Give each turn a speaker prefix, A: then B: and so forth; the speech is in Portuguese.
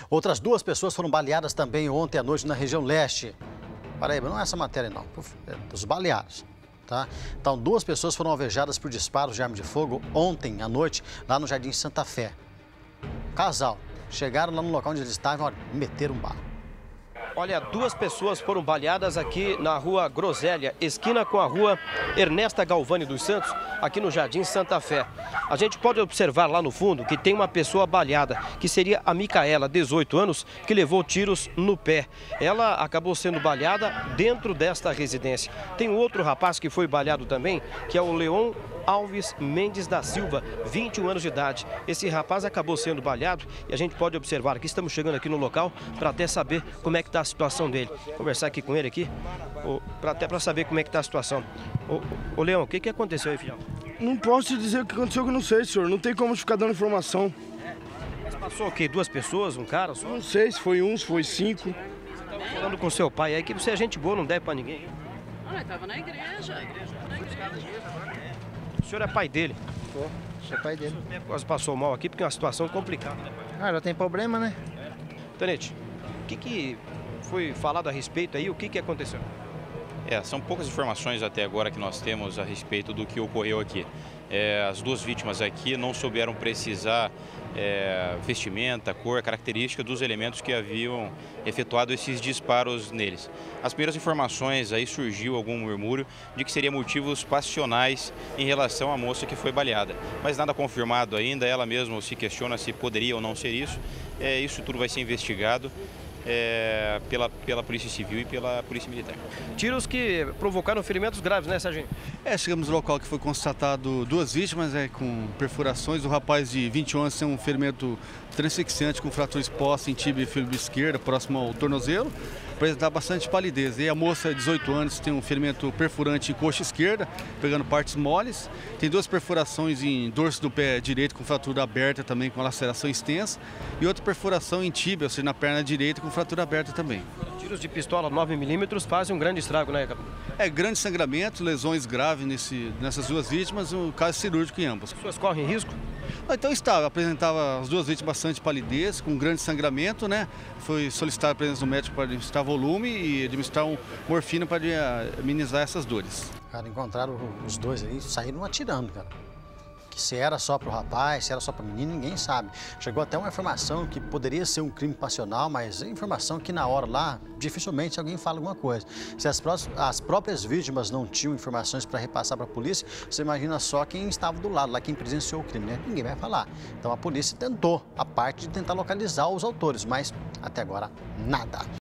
A: Outras 2 pessoas foram baleadas também ontem à noite na região leste. Paraíba, não é essa matéria não, é dos baleados, tá? Então, 2 pessoas foram alvejadas por disparos de arma de fogo ontem à noite, lá no Jardim Santa Fé. Casal, chegaram lá no local onde eles estavam, olha, meteram bala.
B: Olha, 2 pessoas foram baleadas aqui na rua Groselha, esquina com a rua Ernesta Galvani dos Santos, aqui no Jardim Santa Fé. A gente pode observar lá no fundo que tem uma pessoa baleada, que seria a Micaela, 18 anos, que levou tiros no pé. Ela acabou sendo baleada dentro desta residência. Tem outro rapaz que foi baleado também, que é o Leon Alves Mendes da Silva, 21 anos de idade. Esse rapaz acabou sendo baleado e a gente pode observar aqui, estamos chegando aqui no local para até saber como é que está a situação dele. Conversar aqui com ele aqui, até para saber como é que está a situação. Ô Leão, o que aconteceu aí, filhão?
C: Não posso te dizer o que aconteceu, que eu não sei, senhor. Não tem como ficar dando informação.
B: Mas passou o quê? 2 pessoas, um cara só?
C: Não sei se foi 1, se foi 5.
B: Você estava falando com seu pai aí que você é gente boa, não deve para ninguém.
D: Olha, estava na igreja.
B: O senhor é pai dele?
E: Sou pai dele.
B: Quase passou mal aqui porque é uma situação complicada.
E: Ah, já tem problema, né?
B: Tenente, o que foi falado a respeito aí? O que aconteceu?
F: São poucas informações até agora que nós temos a respeito do que ocorreu aqui. As 2 vítimas aqui não souberam precisar vestimenta, cor, característica dos elementos que haviam efetuado esses disparos neles. As primeiras informações, aí surgiu algum murmúrio de que seriam motivos passionais em relação à moça que foi baleada. Mas nada confirmado ainda, ela mesma se questiona se poderia ou não ser isso. Isso tudo vai ser investigado pela Polícia Civil e pela Polícia Militar.
B: Tiros que provocaram ferimentos graves, né, Sargento?
G: Chegamos no local que foi constatado 2 vítimas com perfurações. O rapaz de 21 anos tem um ferimento transfixiante com fratura exposta em tíbia e fíbula esquerda, próximo ao tornozelo. Apresentava bastante palidez. E a moça, de 18 anos, tem um ferimento perfurante em coxa esquerda, pegando partes moles. Tem 2 perfurações em dorso do pé direito com fratura aberta também, com laceração extensa. E outra perfuração em tíbia, ou seja, na perna direita, com fratura aberta também.
B: Tiros de pistola 9mm fazem um grande estrago, né, Capitão?
G: Grande sangramento, lesões graves nessas 2 vítimas, um caso cirúrgico em ambas.
B: As pessoas correm risco?
G: Então apresentava as 2 vítimas bastante palidez, com grande sangramento, né? Foi solicitada a presença do médico para administrar volume e administrar morfina para amenizar essas dores.
A: Cara, encontraram os 2 ali, saíram atirando, cara. Que se era só para o rapaz, se era só para o menino, ninguém sabe. Chegou até uma informação que poderia ser um crime passional, mas é informação que na hora lá, dificilmente alguém fala alguma coisa. Se as próprias vítimas não tinham informações para repassar para a polícia, você imagina só quem estava do lado, lá quem presenciou o crime, né? Ninguém vai falar. Então a polícia tentou a parte de tentar localizar os autores, mas até agora nada.